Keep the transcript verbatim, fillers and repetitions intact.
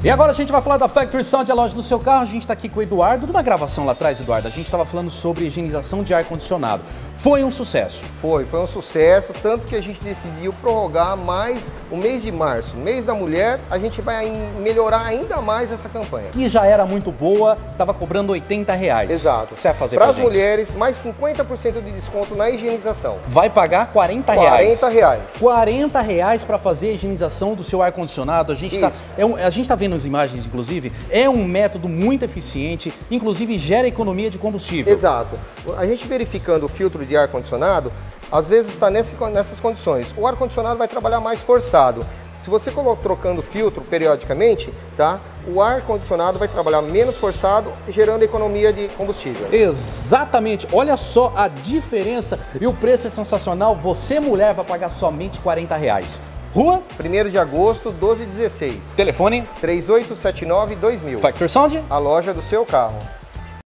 E agora a gente vai falar da Factory Sound, a loja do seu carro. A gente está aqui com o Eduardo, numa gravação lá atrás, Eduardo, a gente estava falando sobre higienização de ar-condicionado. Foi um sucesso. Foi, foi um sucesso, tanto que a gente decidiu prorrogar mais o mês de março, mês da mulher, a gente vai melhorar ainda mais essa campanha. Que já era muito boa, estava cobrando oitenta reais. Exato. O que você vai fazer para pra as gente? mulheres, mais cinquenta por cento de desconto na higienização. Vai pagar quarenta reais. quarenta reais. quarenta reais para fazer a higienização do seu ar-condicionado. A gente está é um, a gente tá vendo as imagens, inclusive, é um método muito eficiente, inclusive gera economia de combustível. Exato. A gente verificando o filtro de ar-condicionado, às vezes está nesse, nessas condições. O ar-condicionado vai trabalhar mais forçado. Se você colocar trocando filtro periodicamente, tá? O ar-condicionado vai trabalhar menos forçado, gerando economia de combustível. Exatamente. Olha só a diferença e o preço é sensacional. Você, mulher, vai pagar somente quarenta reais. Rua? primeiro de agosto, doze dezesseis. Telefone? três oito sete nove dois mil. Factory Sound? A loja do seu carro.